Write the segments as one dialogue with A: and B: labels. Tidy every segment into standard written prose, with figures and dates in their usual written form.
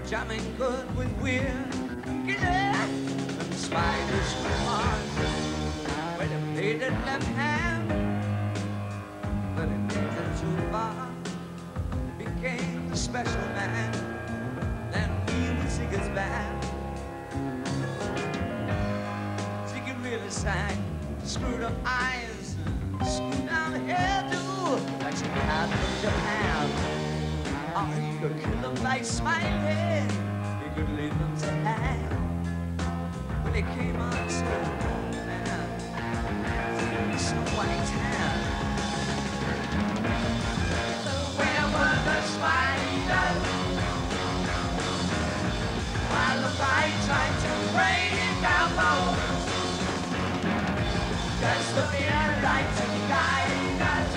A: jamming good with weird and spiders from Mars with a painted left hand, but it didn't too far. Became the special man, then he would sing his band. Ziggy really sang, screwed up eyes, screwed down hairdo, like some cat from Japan. Or he could kill them by smiling, he could leave them to hang. When he came on stage, man, some white hand. So where were the spiders? While the fight tried to break our bones, just the mere light to guide us.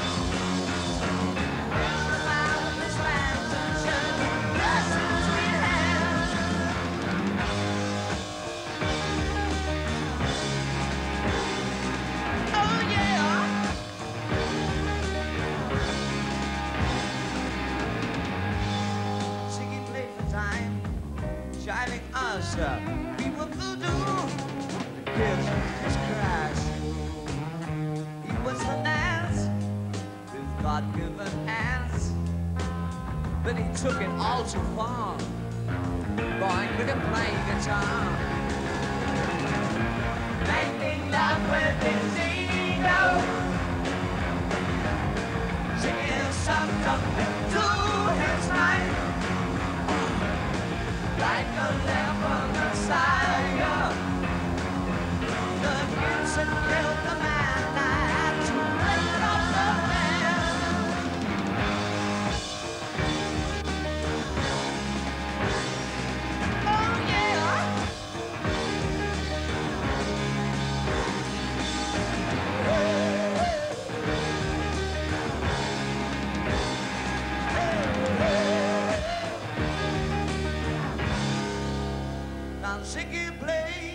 A: Driving us up, we were voodoo. The kids just crashed. He was the dance with God-given hands, but he took it all too far. Boy, could have played guitar, making love with his ego, singing something to his mind. Like a lamb on the sire, the Gibson killed the man. I had to break off the man. Oh yeah. Now Ziggy played